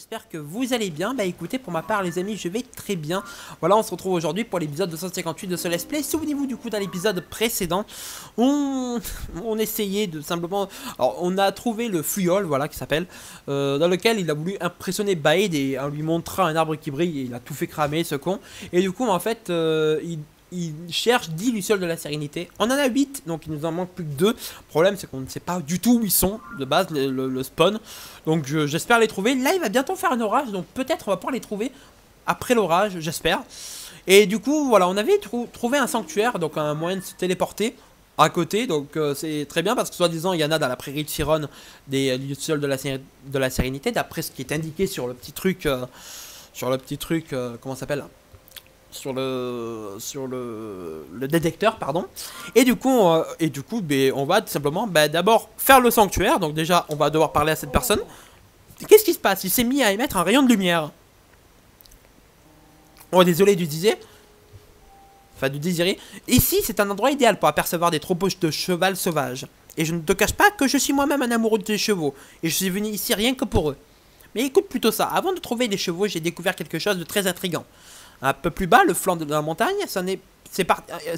j'espère que vous allez bien. Bah écoutez, pour ma part les amis, je vais très bien. Voilà, on se retrouve aujourd'hui pour l'épisode 258 de ce let's play. Souvenez-vous du coup dans l'épisode précédent, on essayait de simplement... Alors on a trouvé le fuyol, voilà, qui s'appelle, dans lequel il a voulu impressionner Baed et en lui montrant un arbre qui brille, et il a tout fait cramer ce con. Et du coup en fait, il cherche 10 lucioles de la sérénité. On en a 8, donc il nous en manque plus que 2. Le problème c'est qu'on ne sait pas du tout où ils sont de base, le spawn. Donc j'espère les trouver. Là il va bientôt faire un orage, donc peut-être on va pouvoir les trouver après l'orage, j'espère. Et du coup voilà, on avait trouvé un sanctuaire, donc un moyen de se téléporter à côté. Donc c'est très bien parce que soi-disant il y en a dans la prairie de Chiron des lucioles de la sérénité, d'après ce qui est indiqué sur le petit truc, comment ça s'appelle, sur le détecteur, pardon. Et du coup on va tout simplement d'abord faire le sanctuaire. Donc déjà on va devoir parler à cette personne. Qu'est-ce qui se passe? Il s'est mis à émettre un rayon de lumière. Oh désolé du disais. Enfin du désiré. Ici c'est un endroit idéal pour apercevoir des troupeaux de cheval sauvages. Et je ne te cache pas que je suis moi-même un amoureux des chevaux. Et je suis venu ici rien que pour eux. Mais écoute plutôt ça, avant de trouver les chevaux, j'ai découvert quelque chose de très intriguant. Un peu plus bas, le flanc de la montagne, c'est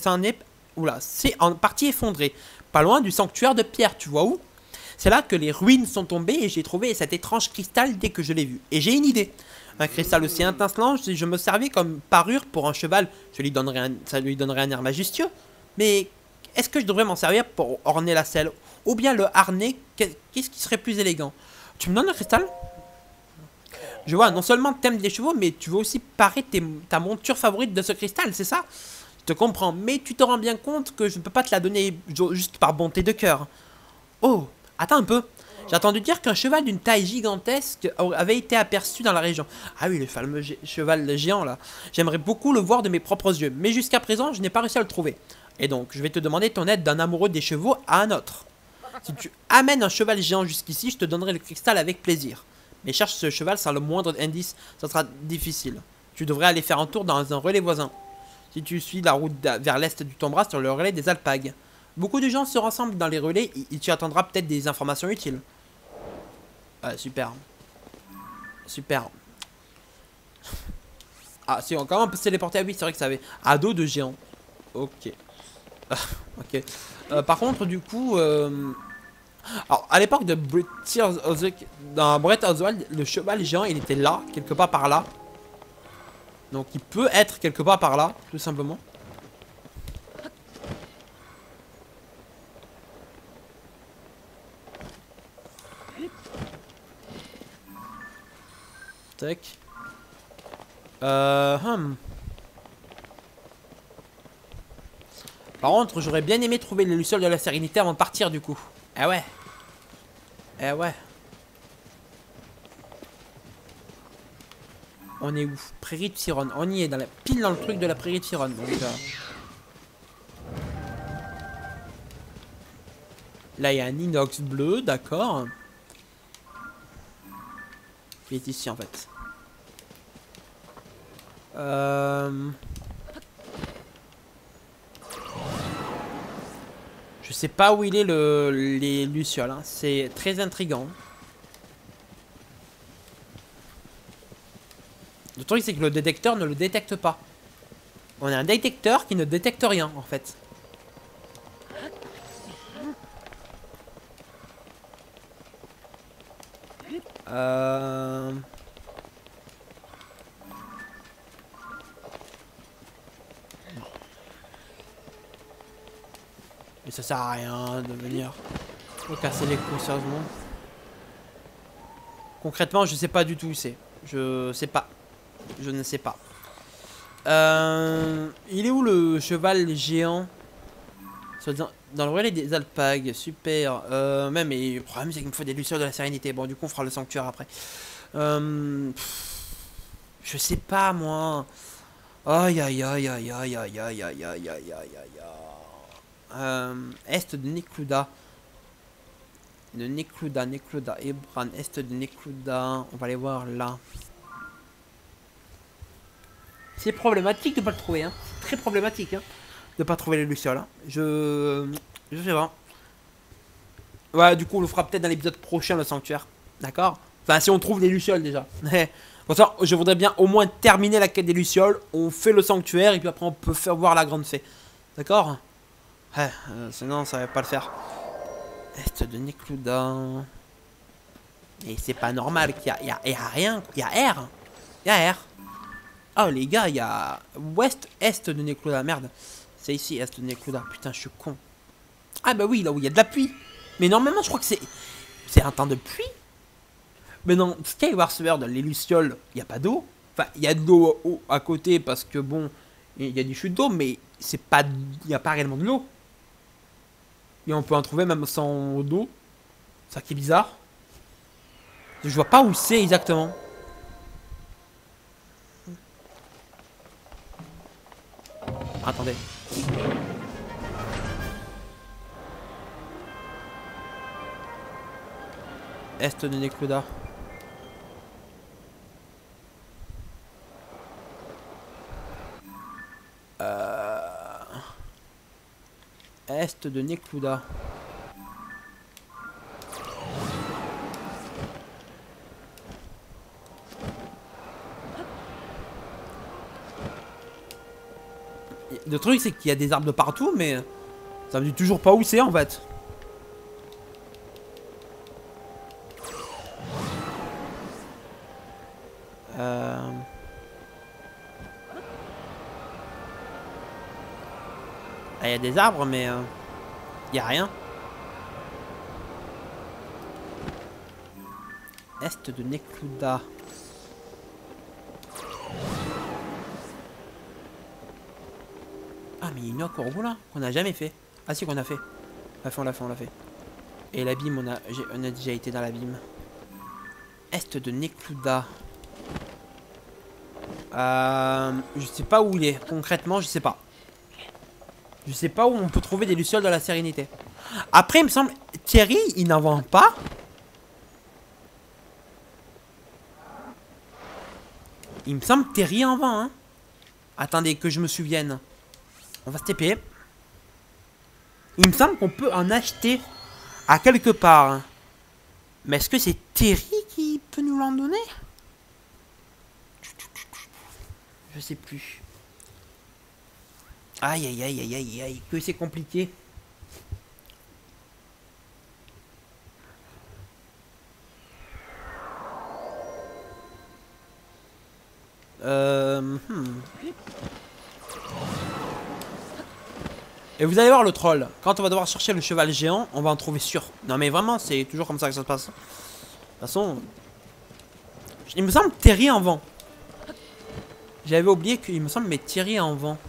en partie effondré. Pas loin du sanctuaire de pierre, tu vois où? C'est là que les ruines sont tombées et j'ai trouvé cet étrange cristal dès que je l'ai vu. Et j'ai une idée. Un cristal aussi étincelant, si je me servais comme parure pour un cheval, ça lui donnerait un air majestueux. Mais est-ce que je devrais m'en servir pour orner la selle? Ou bien le harnais, qu'est-ce qui serait plus élégant? Tu me donnes un cristal? Je vois, non seulement t'aimes des chevaux, mais tu veux aussi parer ta monture favorite de ce cristal, c'est ça? Je te comprends, mais tu te rends bien compte que je ne peux pas te la donner juste par bonté de cœur. Oh, attends un peu. J'ai entendu dire qu'un cheval d'une taille gigantesque avait été aperçu dans la région. Ah oui, le fameux cheval géant là. J'aimerais beaucoup le voir de mes propres yeux, mais jusqu'à présent, je n'ai pas réussi à le trouver. Et donc, je vais te demander ton aide d'un amoureux des chevaux à un autre. Si tu amènes un cheval géant jusqu'ici, je te donnerai le cristal avec plaisir. Mais cherche ce cheval sans le moindre indice, ça sera difficile. Tu devrais aller faire un tour dans un relais voisin. Si tu suis la route vers l'est, tu tomberas sur le relais des alpagues. Beaucoup de gens se rassemblent dans les relais et tu attendras peut-être des informations utiles. Super. Super. Ah, si, encore on peut se téléporter à 8, c'est vrai que ça avait... À dos de géant. Ok. Ok. Par contre, du coup... Alors, à l'époque de dans Breath of the Wild, le cheval géant, il était là, quelque part par là. Donc, il peut être quelque part par là, tout simplement. Tac. Par contre, j'aurais bien aimé trouver les lucioles de la sérénité avant de partir, du coup. Eh ouais. Eh ouais. On est où? Prairie de Chiron. On y est, pile dans le truc de la prairie de Chiron. Donc, là, il y a un inox bleu, d'accord. Il est ici, en fait. Je sais pas où il est les lucioles. Hein. C'est très intriguant. Le truc, c'est que le détecteur ne le détecte pas. On a un détecteur qui ne détecte rien, en fait. Mais ça sert à rien de venir me casser les couilles, sérieusement. Concrètement, je sais pas du tout où c'est. Je sais pas. Je ne sais pas. Il est où le cheval géant? Dans le relais des alpagues. Super. Même, mais le problème, c'est qu'il me faut des lucioles de la sérénité. Bon, du coup, on fera le sanctuaire après. Je sais pas, moi. Aïe, aïe, aïe, aïe, aïe, aïe, aïe, aïe, aïe, aïe, aïe, aïe. Est de Nekluda. Nekluda, Ebran, est de Nekluda. On va aller voir là. C'est problématique de pas le trouver, hein. Très problématique, hein, de pas trouver les lucioles. Hein. Je sais pas. Ouais, du coup, on le fera peut-être dans l'épisode prochain, le sanctuaire. D'accord? Enfin, si on trouve des lucioles déjà. Pour ça, je voudrais bien au moins terminer la quête des lucioles. On fait le sanctuaire et puis après on peut faire voir la grande fée. D'accord? Ouais, sinon ça va pas le faire. Est de Necluda. Et c'est pas normal qu'il y a rien. Il y a R. Il y a R. Oh les gars, il y a ouest, est de Necluda. Merde. C'est ici, est de Necluda. Putain, je suis con. Ah bah oui, là où il y a de la pluie. Mais normalement, je crois que c'est un temps de pluie. Mais dans Skyward Sword, les lucioles, il n'y a pas d'eau. Enfin, il y a de l'eau à côté parce que bon, il y a des chutes d'eau, mais c'est pas, il n'y a pas réellement de l'eau. Et on peut en trouver même sans d'eau. Ça qui est bizarre. Je vois pas où c'est exactement. Attendez. Est de Necluda. Est de Necluda. Le truc c'est qu'il y a des arbres de partout, mais ça me dit toujours pas où c'est en fait. Il y a des arbres, mais il y a rien. Est de Necluda. Ah mais il y a une autre Corbeau là qu'on a jamais fait. Ah si qu'on a fait. On l'a fait. Et l'abîme on a déjà été dans l'abîme. Est de Necluda. Je sais pas où il est. Concrètement je sais pas. Je sais pas où on peut trouver des lucioles dans la sérénité. Après il me semble Thierry il n'en vend pas. Il me semble Thierry en vend hein. Attendez que je me souvienne. On va se TP. Il me semble qu'on peut en acheter à quelque part. Mais est-ce que c'est Thierry qui peut nous l'en donner? Je sais plus. Aïe aïe aïe aïe aïe aïe. Que c'est compliqué. Et vous allez voir le troll. Quand on va devoir chercher le cheval géant, on va en trouver sûr. Non mais vraiment, c'est toujours comme ça que ça se passe. De toute façon, il me semble que Thierry en vend. J'avais oublié qu'il me semble, mais Thierry en vend.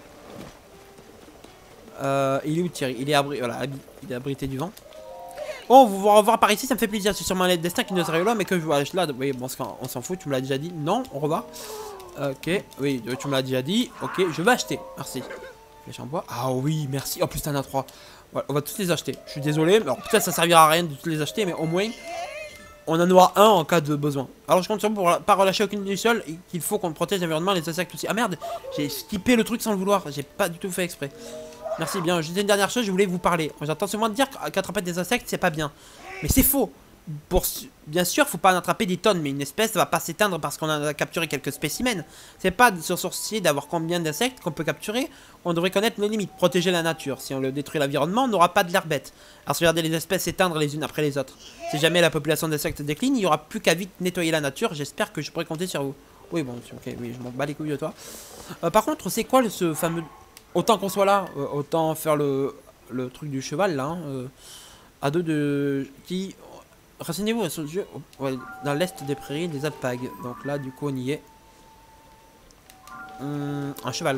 Il est où Thierry? Il est voilà, il est abrité du vent. Oh, vous revoir par ici, ça me fait plaisir. C'est sûrement le destin qui nous arrive là, mais que je vois là. Oui, bon, on s'en fout, tu me l'as déjà dit. Non, au revoir. Ok, oui, tu me l'as déjà dit. Ok, je vais acheter. Merci. Flèche en bois. Ah oui, merci. En plus, t'en as 3. Voilà, on va tous les acheter. Je suis désolé. Alors, peut-être ça servira à rien de tous les acheter, mais au moins, on en aura un en cas de besoin. Alors, je compte sur vous pour pas relâcher aucune lucioles. Il faut qu'on protège l'environnement, les insectes aussi. Ah merde, j'ai skippé le truc sans le vouloir. J'ai pas du tout fait exprès. Merci bien. Juste une dernière chose, je voulais vous parler. J'entends souvent dire qu'attraper des insectes, c'est pas bien. Mais c'est faux. Bien sûr, faut pas en attraper des tonnes, mais une espèce va pas s'éteindre parce qu'on a capturé quelques spécimens. C'est pas de se soucier d'avoir combien d'insectes qu'on peut capturer. On devrait connaître nos limites, protéger la nature. Si on le détruit l'environnement, on n'aura pas de l'air bête. Alors regardez les espèces s'éteindre les unes après les autres. Si jamais la population d'insectes décline, il y aura plus qu'à vite nettoyer la nature. J'espère que je pourrai compter sur vous. Oui, bon, ok, oui, je m'en bats les couilles de toi. Par contre, c'est quoi ce fameux... Autant qu'on soit là, autant faire le truc du cheval là. À deux de... Qui... Renseignez-vous sur le jeu. Ouais, dans l'est des prairies, des alpagues. Donc là, du coup, on y est. Un cheval.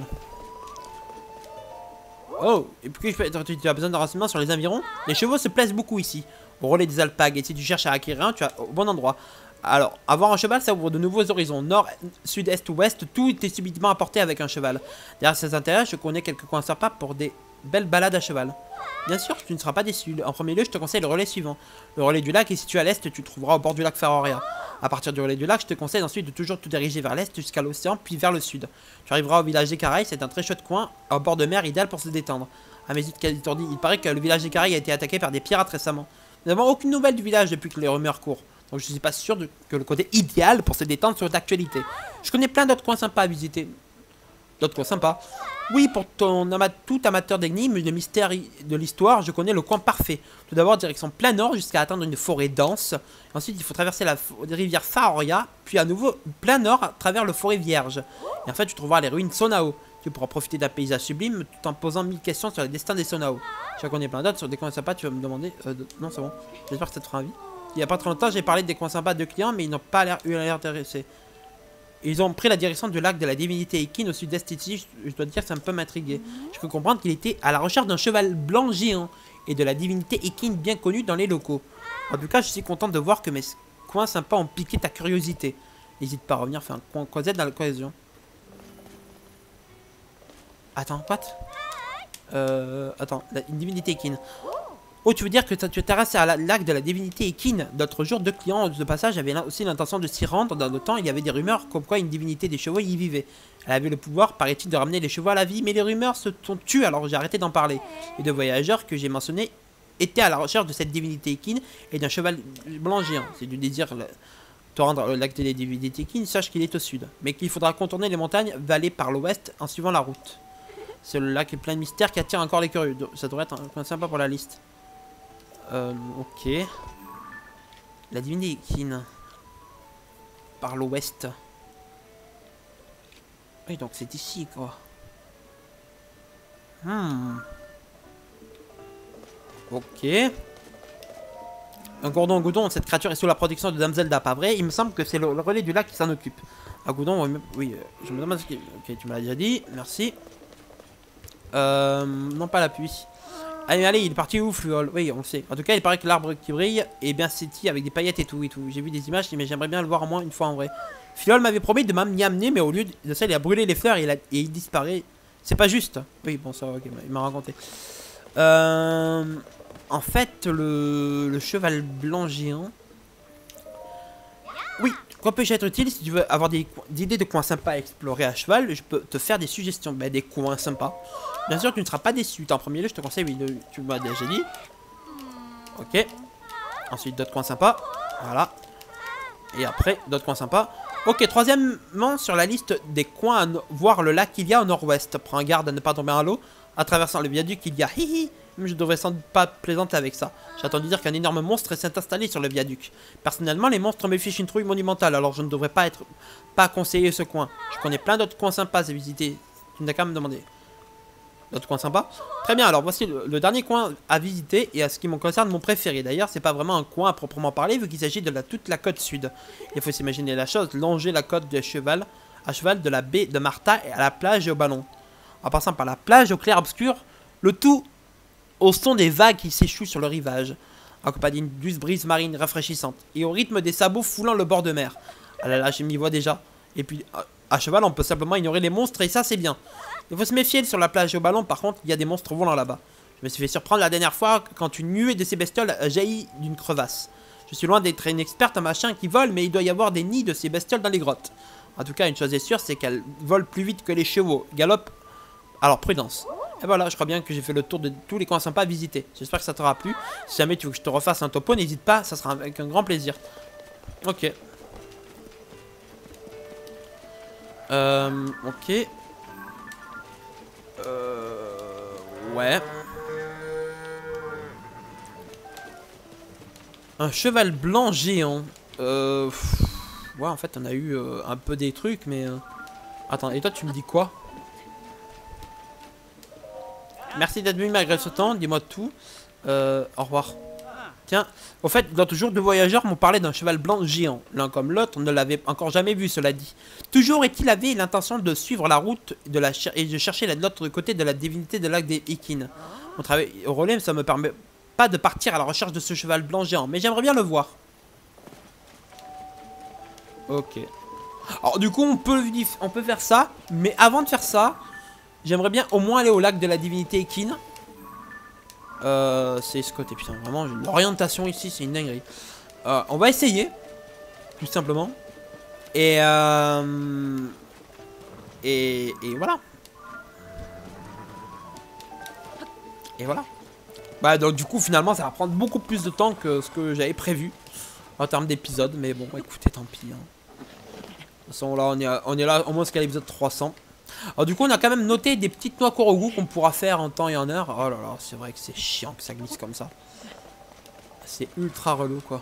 Oh, et puis tu as besoin de renseignements sur les environs. Les chevaux se plaisent beaucoup ici, au relais des alpagues. Et si tu cherches à acquérir un, tu as au bon endroit. Alors, avoir un cheval, ça ouvre de nouveaux horizons. Nord, sud, est, ouest, tout est subitement apporté avec un cheval. Derrière ces intérêts, je connais quelques coins sympas pour des belles balades à cheval. Bien sûr, tu ne seras pas déçu. En premier lieu, je te conseille le relais suivant. Le relais du lac est situé à l'est, tu le trouveras au bord du lac Feroria. À partir du relais du lac, je te conseille ensuite de toujours te diriger vers l'est jusqu'à l'océan, puis vers le sud. Tu arriveras au village des Caraïbes, c'est un très chouette coin, au bord de mer, idéal pour se détendre. À mes yeux étourdis, il paraît que le village des Caraïbes a été attaqué par des pirates récemment. Nous n'avons aucune nouvelle du village depuis que les rumeurs courent. Donc je suis pas sûr que le côté idéal pour se détendre sur d'actualité. Je connais plein d'autres coins sympas à visiter. D'autres coins sympas. Oui, pour tout amateur d'énigmes, de mystères de l'histoire, je connais le coin parfait. Tout d'abord, direction plein nord jusqu'à atteindre une forêt dense. Ensuite, il faut traverser la rivière Faoria, puis à nouveau plein nord à travers le forêt vierge. Et en fait, tu trouveras les ruines Sonao. Tu pourras profiter d'un paysage sublime tout en posant 1000 questions sur le destin des Sonao. Je connais plein d'autres sur des coins sympas, tu vas me demander... non, c'est bon. J'espère que ça te fera envie. Il n'y a pas très longtemps, j'ai parlé des coins sympas de clients, mais ils n'ont pas eu l'air intéressés. Ils ont pris la direction du lac de la divinité Ekin au sud-est ici. Je dois te dire que ça me peut m'intriguer. Je peux comprendre qu'il était à la recherche d'un cheval blanc géant et de la divinité Ekin bien connue dans les locaux. En tout cas, je suis content de voir que mes coins sympas ont piqué ta curiosité. N'hésite pas à revenir faire un coin Cosette dans la cohésion. Attends, what? Attends, une divinité Ekin. Oh, tu veux dire que tu t'arrêtes à lac de la divinité Ekin? D'autres jours, deux clients de passage avaient aussi l'intention de s'y rendre. Dans le temps, il y avait des rumeurs comme quoi une divinité des chevaux y vivait. Elle avait le pouvoir, paraît-il, de ramener les chevaux à la vie, mais les rumeurs se sont tues, alors j'ai arrêté d'en parler. Les deux voyageurs que j'ai mentionnés étaient à la recherche de cette divinité Ekin et d'un cheval blanc géant. C'est du désir te rendre au lac de la divinité Ekin, sache qu'il est au sud, mais qu'il faudra contourner les montagnes vallées par l'ouest en suivant la route. C'est le lac plein de mystères qui attire encore les curieux. Ça devrait être un coin sympa pour la liste. Ok. La divinité Ekin. Par l'ouest. Oui, donc c'est ici, quoi. Ok. Un gourdon, Goudon, cette créature est sous la protection de Dame Zelda, pas vrai? Il me semble que c'est le relais du lac qui s'en occupe. Ah, Goudon, oui, je me demande ce qu'il... Ok, tu m'as déjà dit, merci. Non, pas la pluie. Allez, il est parti où, Fluol? Oui, on le sait. En tout cas, il paraît que l'arbre qui brille est bien city avec des paillettes et tout. J'ai vu des images, mais j'aimerais bien le voir au moins une fois en vrai. Fluol m'avait promis de m'y amener, mais au lieu de ça, il a brûlé les fleurs et il disparaît. C'est pas juste. Oui, bon, ça, ok, il m'a raconté. En fait, le cheval blanc géant. Oui, quoi peut-je être utile si tu veux avoir des idées de coins sympas à explorer à cheval? Je peux te faire des suggestions. Ben, des coins sympas. Bien sûr, tu ne seras pas déçu. En premier lieu, je te conseille, oui, tu m'as déjà dit. Ok. Ensuite, d'autres coins sympas. Voilà. Et après, d'autres coins sympas. Ok, troisièmement, sur la liste des coins à voir le lac qu'il y a au nord-ouest. Prends garde à ne pas tomber à l'eau. En traversant le viaduc, il y a hihi. Mais je devrais sans doute pas plaisanter avec ça. J'ai entendu dire qu'un énorme monstre s'est installé sur le viaduc. Personnellement, les monstres me fichent une trouille monumentale, alors je ne devrais pas conseiller ce coin. Je connais plein d'autres coins sympas à visiter. Tu n'as qu'à me demander. D'autres coins sympas? Très bien, alors voici le dernier coin à visiter et à ce qui me concerne mon préféré. D'ailleurs, c'est pas vraiment un coin à proprement parler vu qu'il s'agit de toute la côte sud. Il faut s'imaginer la chose, longer la côte à cheval de la baie de Martha et à la plage et au ballon. En passant par la plage au clair obscur, le tout au son des vagues qui s'échouent sur le rivage, accompagné d'une douce brise marine rafraîchissante et au rythme des sabots foulant le bord de mer. Ah là là, je m'y vois déjà. Et puis, à cheval, on peut simplement ignorer les monstres et ça, c'est bien. Il faut se méfier sur la plage et au ballon, par contre, il y a des monstres volants là-bas. Je me suis fait surprendre la dernière fois quand une nuée de ces bestioles jaillit d'une crevasse. Je suis loin d'être une experte en machin qui vole, mais il doit y avoir des nids de ces bestioles dans les grottes. En tout cas, une chose est sûre, c'est qu'elles volent plus vite que les chevaux. Galopent. Alors, prudence. Et voilà, je crois bien que j'ai fait le tour de tous les coins sympas à visiter. J'espère que ça t'aura plu. Si jamais tu veux que je te refasse un topo, n'hésite pas, ça sera avec un grand plaisir. Ok. Ok. Ouais. Un cheval blanc géant. Ouais, en fait, on a eu un peu des trucs, mais... Attends, et toi, tu me dis quoi? Merci d'être venu malgré ce temps, dis-moi tout. Au revoir. Tiens, au fait, dans toujours deux voyageurs m'ont parlé d'un cheval blanc géant. L'un comme l'autre, on ne l'avait encore jamais vu, cela dit. Toujours est-il avait l'intention de suivre la route et de chercher de l'autre côté de la divinité de lac des Ekin. Mon travail au relais, ça me permet pas de partir à la recherche de ce cheval blanc géant, mais j'aimerais bien le voir. Ok. Alors du coup, on peut faire ça, mais avant de faire ça, j'aimerais bien au moins aller au lac de la divinité Ekin. C'est ce côté, putain, vraiment, l'orientation ici, c'est une dinguerie. On va essayer, tout simplement. Et voilà. Et voilà. Bah, donc du coup, finalement, ça va prendre beaucoup plus de temps que ce que j'avais prévu. en termes d'épisodes, mais bon, écoutez, tant pis. Hein. De toute façon, là, on est là au moins jusqu'à l'épisode 300. Alors, du coup, on a quand même noté des petites noix Korogu qu'on pourra faire en temps et en heure. Oh là là, c'est vrai que c'est chiant que ça glisse comme ça. C'est ultra relou, quoi.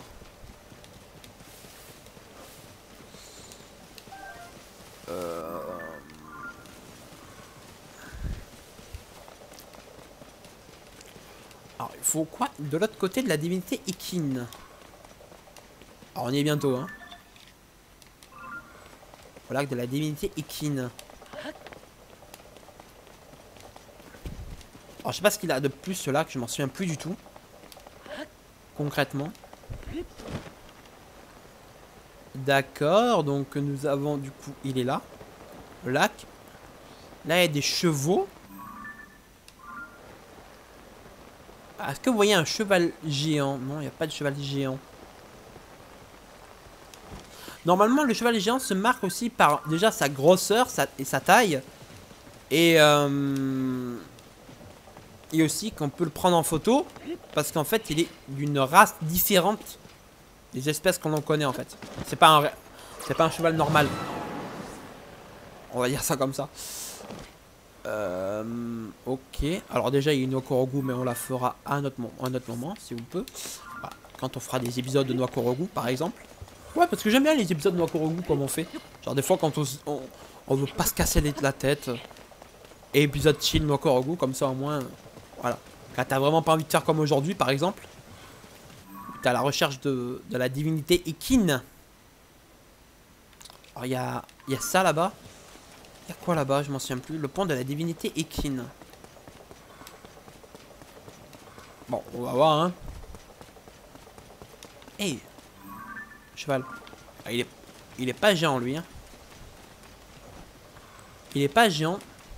Alors, il faut quoi de l'autre côté de la divinité Ikin? Alors, on y est bientôt, hein. Voilà, de la divinité Ikin. Alors, je sais pas ce qu'il a de plus, ce lac, je m'en souviens plus du tout. Concrètement. D'accord, donc nous avons du coup, il est là. Le lac. Là, il y a des chevaux. Est-ce que vous voyez un cheval géant? Non, il n'y a pas de cheval géant. Normalement, le cheval géant se marque aussi par déjà sa grosseur et sa taille. Et aussi qu'on peut le prendre en photo. Parce qu'en fait, il est d'une race différente des espèces qu'on en connaît en fait. C'est pas un cheval normal. On va dire ça comme ça. Ok. Alors déjà, il y a une Noikorogu, mais on la fera à un autre moment, si vous peut. Voilà. Quand on fera des épisodes de Noikorogu, par exemple. Ouais, parce que j'aime bien les épisodes de Noikorogu comme on fait. Genre des fois, quand on veut pas se casser la tête. Et épisode chill Noikorogu, comme ça au moins... Voilà. Quand t'as vraiment pas envie de faire comme aujourd'hui, par exemple. T'as la recherche de la divinité Ikin. Alors, il y a ça là-bas. Il y a quoi là-bas? Je m'en souviens plus. Le pont de la divinité Ikin. Bon, on va voir, hein. Hey, cheval. Ah, il est pas géant, lui, hein. Il est pas géant.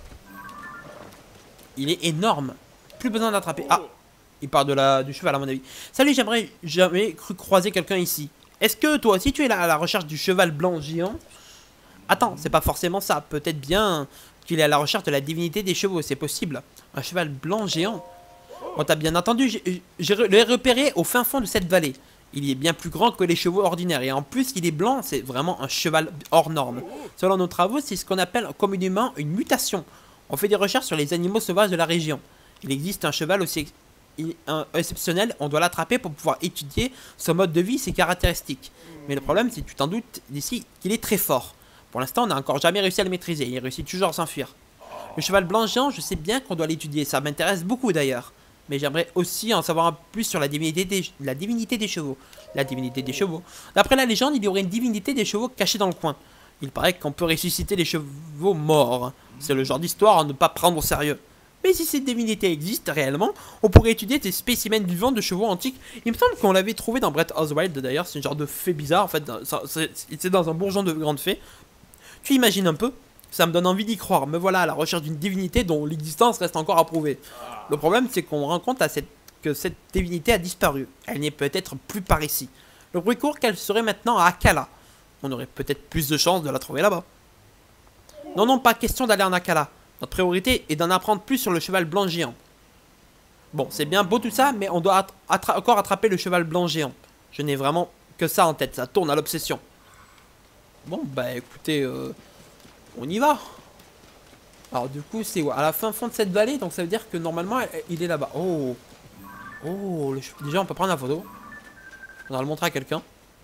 Il est énorme. Plus besoin d'attraper. Ah, il part du cheval, à mon avis. Salut, j'aimerais jamais cru croiser quelqu'un ici. Est-ce que toi aussi tu es là à la recherche du cheval blanc géant? Attends, c'est pas forcément ça. Peut-être bien qu'il est à la recherche de la divinité des chevaux. C'est possible. Un cheval blanc géant. Bon, t'as bien entendu, je l'ai repéré au fin fond de cette vallée. Il est bien plus grand que les chevaux ordinaires. Et en plus, il est blanc. C'est vraiment un cheval hors norme. Selon nos travaux, c'est ce qu'on appelle communément une mutation. On fait des recherches sur les animaux sauvages de la région. Il existe un cheval aussi exceptionnel. On doit l'attraper pour pouvoir étudier son mode de vie et ses caractéristiques. Mais le problème, c'est que tu t'en doutes d'ici qu'il est très fort. Pour l'instant, on n'a encore jamais réussi à le maîtriser. Il réussit toujours à s'enfuir. Le cheval blanc géant, je sais bien qu'on doit l'étudier. Ça m'intéresse beaucoup d'ailleurs. Mais j'aimerais aussi en savoir un plus sur la divinité des chevaux. La divinité des chevaux. D'après la légende, il y aurait une divinité des chevaux cachée dans le coin. Il paraît qu'on peut ressusciter les chevaux morts. C'est le genre d'histoire à ne pas prendre au sérieux. Mais si cette divinité existe réellement, on pourrait étudier des spécimens vivants de chevaux antiques. Il me semble qu'on l'avait trouvé dans Breath of the Wild d'ailleurs. C'est un genre de fée bizarre en fait. C'est dans un bourgeon de grande fée. Tu imagines un peu? Ça me donne envie d'y croire. Me voilà à la recherche d'une divinité dont l'existence reste encore à prouver. Le problème, c'est qu'on rend compte que cette divinité a disparu. Elle n'est peut-être plus par ici. Le bruit court qu'elle serait maintenant à Akkala. On aurait peut-être plus de chances de la trouver là-bas. Non, non, pas question d'aller en Akkala. Notre priorité est d'en apprendre plus sur le cheval blanc géant. Bon, c'est bien beau tout ça, mais on doit encore attraper le cheval blanc géant. Je n'ai vraiment que ça en tête, ça tourne à l'obsession. Bon, bah écoutez, on y va. Alors du coup, c'est à la fin de cette vallée, donc ça veut dire que normalement, il est là-bas. Oh, oh, déjà on peut prendre la photo. On va le montrer à quelqu'un.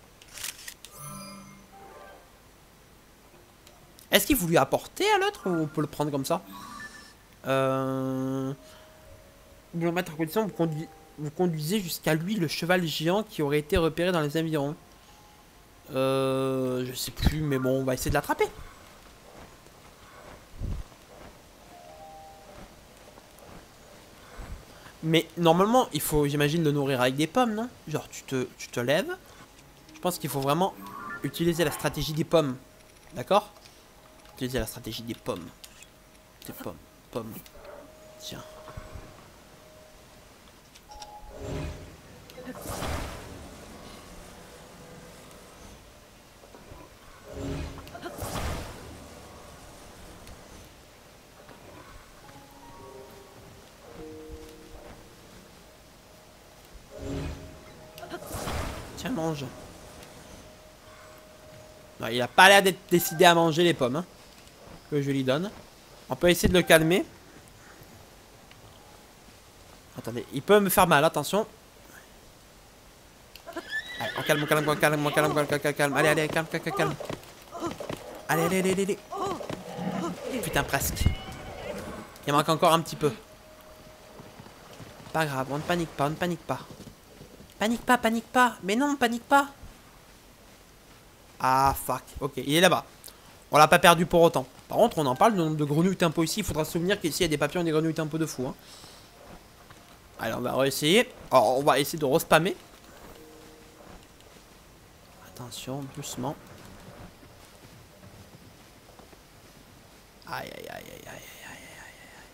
Est-ce qu'il faut lui apporter à l'autre ou on peut le prendre comme ça? Vous le mettre en condition, vous conduisez jusqu'à lui le cheval géant qui aurait été repéré dans les environs. Je sais plus, mais bon, on va essayer de l'attraper. Mais normalement, il faut, j'imagine, le nourrir avec des pommes, non? Genre, tu te lèves. Je pense qu'il faut vraiment utiliser la stratégie des pommes. D'accord? Utiliser la stratégie des pommes. Des pommes. Pommes. Tiens. Tiens, mange. Non, il a pas l'air d'être décidé à manger les pommes, hein, que je lui donne. On peut essayer de le calmer. Attendez, il peut me faire mal, attention. Allez, on calme, on calme, on calme, on calme, on calme, calme. Allez, allez, calme, calme, calme. Allez, allez, allez, allez. Putain, presque. Il manque encore un petit peu. Pas grave, on ne panique pas, on ne panique pas. Panique pas, panique pas. Mais non, panique pas. Ah, fuck. Ok, il est là-bas. On l'a pas perdu pour autant. Par contre, on en parle du nombre de grenouilles tempo ici. Il faudra se souvenir qu'ici, il y a des papillons et des grenouilles tempo de fou. Hein. Allez, on va réessayer. Alors, on va essayer de respammer. Attention, doucement. Aïe, aïe, aïe, aïe, aïe, aïe, aïe.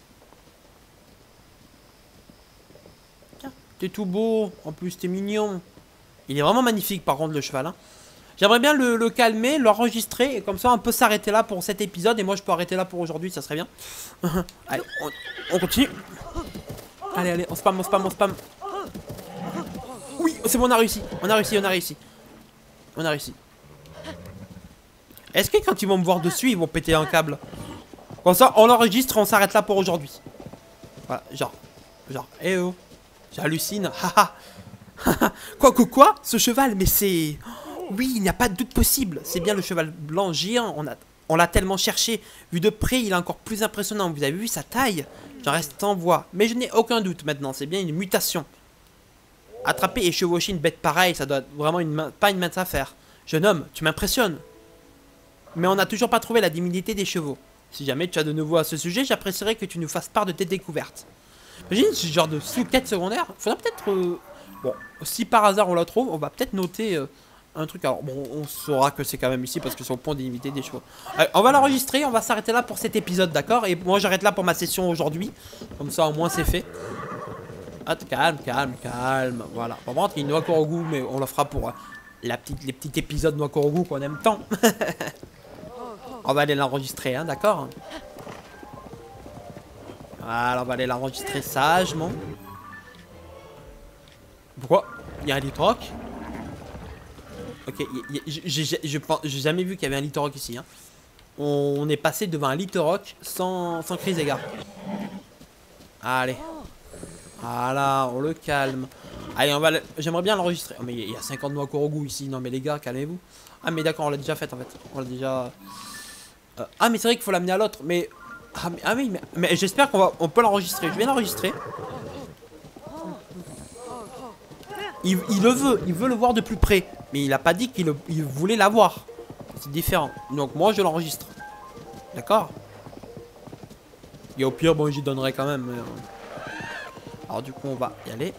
Tiens, t'es tout beau. En plus, t'es mignon. Il est vraiment magnifique, par contre, le cheval. Hein. J'aimerais bien le calmer, l'enregistrer. Et comme ça, on peut s'arrêter là pour cet épisode. Et moi, je peux arrêter là pour aujourd'hui. Ça serait bien. Allez, on continue. Allez, allez, on spam, on spam, on spam. Oui, c'est bon, on a réussi. On a réussi, on a réussi. On a réussi. Est-ce que quand ils vont me voir dessus, ils vont péter un câble? Comme ça, on l'enregistre et on s'arrête là pour aujourd'hui. Voilà, genre, eh oh, j'hallucine. Quoi? Ce cheval, mais c'est... Oui, il n'y a pas de doute possible. C'est bien le cheval blanc géant. On l'a tellement cherché. Vu de près, il est encore plus impressionnant. Vous avez vu sa taille? J'en reste en voix. Mais je n'ai aucun doute maintenant. C'est bien une mutation. Attraper et chevaucher une bête pareille, ça doit être vraiment pas une mince affaire. Jeune homme, tu m'impressionnes. Mais on n'a toujours pas trouvé la divinité des chevaux. Si jamais tu as de nouveau à ce sujet, j'apprécierais que tu nous fasses part de tes découvertes. Imagine ce genre de sous-quête secondaire. Faudra peut-être... Bon, si par hasard on la trouve, on va peut-être noter un truc. Alors bon, on saura que c'est quand même ici parce que c'est au point d'imiter des chevaux. Allez, on va l'enregistrer, on va s'arrêter là pour cet épisode, d'accord? Et moi j'arrête là pour ma session aujourd'hui. Comme ça au moins c'est fait. Ah, calme, calme, calme. Voilà. Par contre, il y a une noix Korogu, mais on la fera pour les petits épisodes noix Korogu qu'on aime tant. On va aller l'enregistrer, hein, d'accord? Voilà, on va aller l'enregistrer sagement. Pourquoi? Il y a un litroc. Ok, j'ai jamais vu qu'il y avait un litroc ici. Hein. On est passé devant un litroc sans crise égard. Allez. Voilà, on le calme. Allez, j'aimerais bien l'enregistrer. Oh, mais il y a 50 noix Korogu ici. Non, mais les gars, calmez-vous. Ah, mais d'accord, on l'a déjà fait en fait. On l'a déjà. Ah, mais c'est vrai qu'il faut l'amener à l'autre. Mais. Ah, oui, mais j'espère qu'on peut l'enregistrer. Je vais l'enregistrer. Il veut le voir de plus près. Mais il a pas dit qu'il voulait l'avoir. C'est différent. Donc, moi, je l'enregistre. D'accord? Et au pire, bon, j'y donnerai quand même. Alors du coup on va y aller.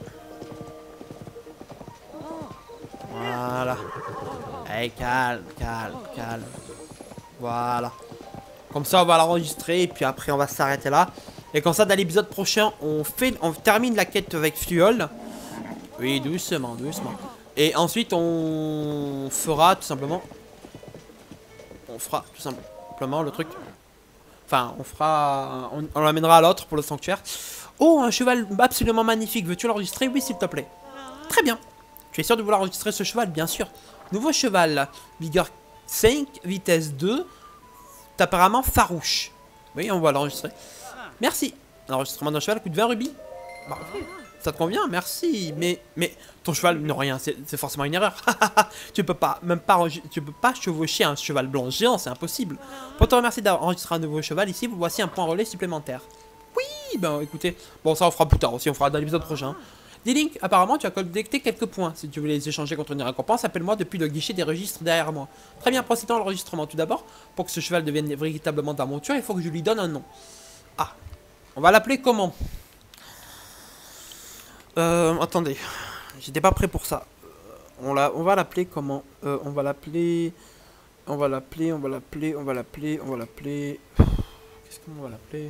Voilà. Allez, calme, calme, calme. Voilà. Comme ça on va l'enregistrer et puis après on va s'arrêter là. Et comme ça dans l'épisode prochain on termine la quête avec Fluol. Oui, doucement, doucement. Et ensuite on fera tout simplement. On fera tout simplement le truc. Enfin on fera. On l'amènera à l'autre pour le sanctuaire. Oh, un cheval absolument magnifique. Veux-tu l'enregistrer? Oui, s'il te plaît. Très bien. Tu es sûr de vouloir enregistrer ce cheval? Bien sûr. Nouveau cheval. Vigueur 5, vitesse 2. Apparemment farouche. Oui, on va l'enregistrer. Merci. L'enregistrement d'un cheval coûte 20 rubis. Bah, ça te convient? Merci. Mais ton cheval, non, rien. C'est forcément une erreur. Tu peux pas chevaucher un cheval blanc géant. C'est impossible. Pour te remercier d'enregistrer un nouveau cheval ici, vous voici un point relais supplémentaire. Ben écoutez, bon ça on fera plus tard aussi, on fera dans l'épisode prochain. D-Link, apparemment tu as collecté quelques points. Si tu veux les échanger contre une récompense, appelle-moi depuis le guichet des registres derrière moi. Très bien, procédons à l'enregistrement. Tout d'abord, pour que ce cheval devienne véritablement ta monture, il faut que je lui donne un nom. Ah, on va l'appeler comment? Attendez, j'étais pas prêt pour ça. On va l'appeler comment? On va l'appeler... Qu'est-ce qu'on va l'appeler?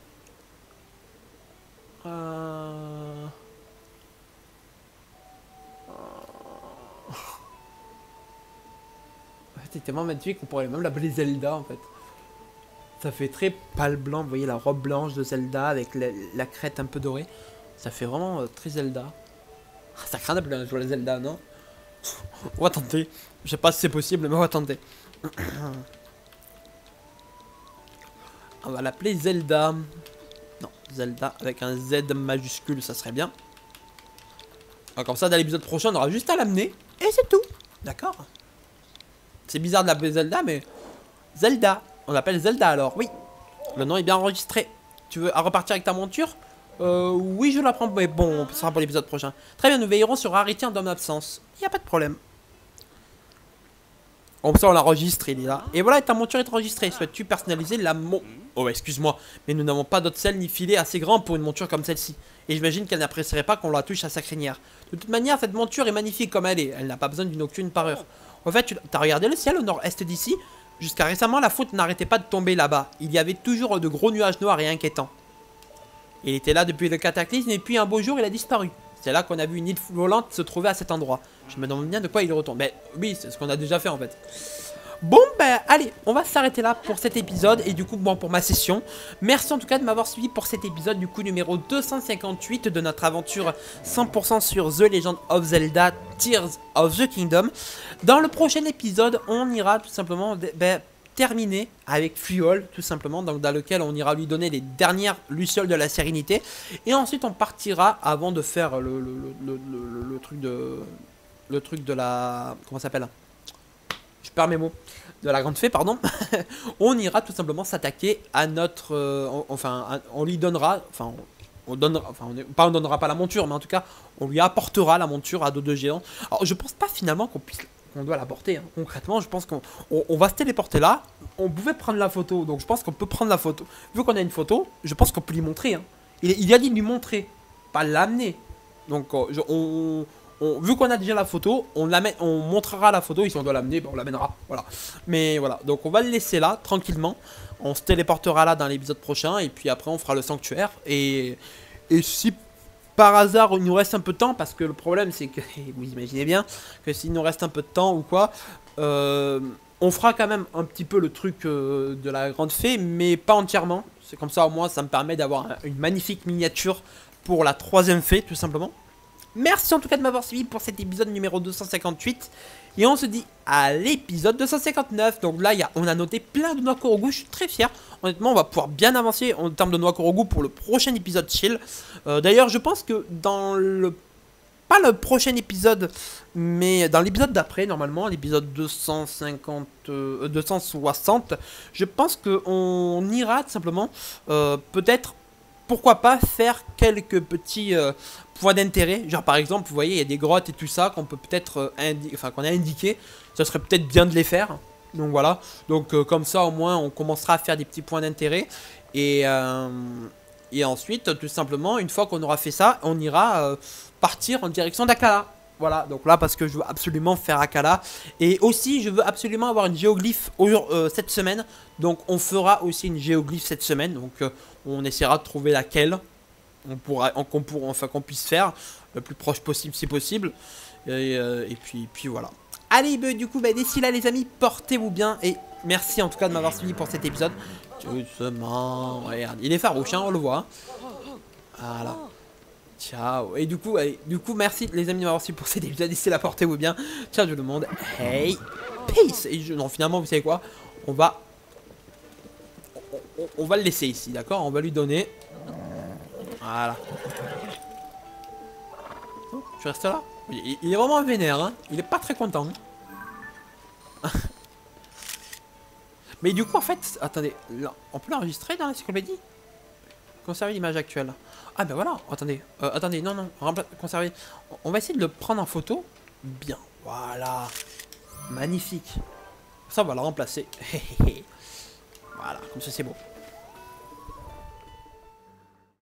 C'est tellement magnifique qu'on pourrait même l'appeler Zelda en fait. Ça fait très pâle blanc, vous voyez la robe blanche de Zelda avec la crête un peu dorée. Ça fait vraiment très Zelda. Ça craint d'appeler un joueur Zelda, non? On va tenter. Je sais pas si c'est possible, mais on va tenter. On va l'appeler Zelda. Non, Zelda avec un Z majuscule, ça serait bien. Alors, comme ça, dans l'épisode prochain, on aura juste à l'amener. Et c'est tout. D'accord. C'est bizarre de l'appeler Zelda, mais... Zelda. On l'appelle Zelda alors, oui. Le nom est bien enregistré. Tu veux repartir avec ta monture? Oui, je la prends, mais bon, ce sera pour l'épisode prochain. Très bien, nous veillerons sur Rarity en mon absence. Il n'y a pas de problème. Comme ça, on l'enregistre, il est là. Et voilà, ta monture est enregistrée. Souhaites-tu personnaliser la Oh, excuse-moi, mais nous n'avons pas d'autres selles ni filets assez grands pour une monture comme celle-ci. Et j'imagine qu'elle n'apprécierait pas qu'on la touche à sa crinière. De toute manière, cette monture est magnifique comme elle est. Elle n'a pas besoin d'une aucune parure. En fait, tu as regardé le ciel au nord-est d'ici? Jusqu'à récemment, la faute n'arrêtait pas de tomber là-bas. Il y avait toujours de gros nuages noirs et inquiétants. Il était là depuis le cataclysme et puis un beau jour, il a disparu. C'est là qu'on a vu une île volante se trouver à cet endroit. Je me demande bien de quoi il retourne. Mais oui, c'est ce qu'on a déjà fait en fait. Bon, ben allez, on va s'arrêter là pour cet épisode. Et du coup, bon, pour ma session. Merci en tout cas de m'avoir suivi pour cet épisode, du coup, numéro 258 de notre aventure 100% sur The Legend of Zelda Tears of the Kingdom. Dans le prochain épisode, on ira tout simplement terminer avec Fluol, tout simplement, donc dans lequel on ira lui donner les dernières lucioles de la sérénité. Et ensuite, on partira avant de faire le truc de la... Comment ça s'appelle? Je perds mes mots. De la grande fée, pardon. On ira tout simplement s'attaquer à notre... on lui donnera... on donnera pas la monture, mais en tout cas, on lui apportera la monture à dos de géant. Alors, je pense pas finalement qu'on doit la porter. Hein. Concrètement, je pense qu'on va se téléporter là. On pouvait prendre la photo, donc je pense qu'on peut prendre la photo. Vu qu'on a une photo, je pense qu'on peut lui montrer. Hein. Il a dit de lui montrer, pas l'amener. Donc, vu qu'on a déjà la photo, on montrera la photo. Et si on doit l'amener, ben on l'amènera. Voilà. Mais voilà, donc on va le laisser là, tranquillement. On se téléportera là dans l'épisode prochain. Et puis après, on fera le sanctuaire. Et si par hasard il nous reste un peu de temps, parce que le problème c'est que, vous imaginez bien, que s'il nous reste un peu de temps ou quoi, on fera quand même un petit peu le truc de la grande fée, mais pas entièrement. C'est comme ça, au moins ça me permet d'avoir une magnifique miniature pour la troisième fée, tout simplement. Merci en tout cas de m'avoir suivi pour cet épisode numéro 258. Et on se dit à l'épisode 259. Donc là, on a noté plein de noix Korogu. Je suis très fier. Honnêtement, on va pouvoir bien avancer en termes de noix Korogu pour le prochain épisode chill. D'ailleurs, je pense que dans le... Pas le prochain épisode, mais dans l'épisode d'après, normalement, l'épisode 260, je pense qu'on ira tout simplement, peut-être, pourquoi pas, faire quelques petits points d'intérêt. Genre, par exemple, vous voyez, il y a des grottes et tout ça qu'on peut peut-être, qu'on a indiqué. Ça serait peut-être bien de les faire. Donc voilà. Donc comme ça, au moins, on commencera à faire des petits points d'intérêt. Et ensuite, tout simplement, une fois qu'on aura fait ça, on ira partir en direction d'Akala. Voilà, donc là, parce que je veux absolument faire Akala. Et aussi, je veux absolument avoir une géoglyphe cette semaine. Donc, on fera aussi une géoglyphe cette semaine. Donc, on essaiera de trouver laquelle qu'on puisse faire le plus proche possible, si possible. Et puis voilà. Allez, du coup, d'ici là, les amis, portez-vous bien. Et merci en tout cas de m'avoir suivi pour cet épisode. Doucement, regarde, il est farouche, hein, on le voit. Voilà. Ciao. Et du coup, merci les amis de m'avoir suivi pour cet épisode. D'ici là, portez-vous bien. Ciao tout le monde. Hey, peace. Et non, finalement, vous savez quoi? On va le laisser ici, d'accord? On va lui donner. Voilà. Oh, tu restes là? Il est vraiment vénère, hein. Il est pas très content. Mais du coup, en fait, attendez, là, on peut l'enregistrer dans l'encyclopédie? Conserver l'image actuelle. Ah ben voilà, attendez, non, conserver. On va essayer de le prendre en photo. Bien, voilà. Magnifique. Ça, on va le remplacer. Voilà, comme ça c'est beau.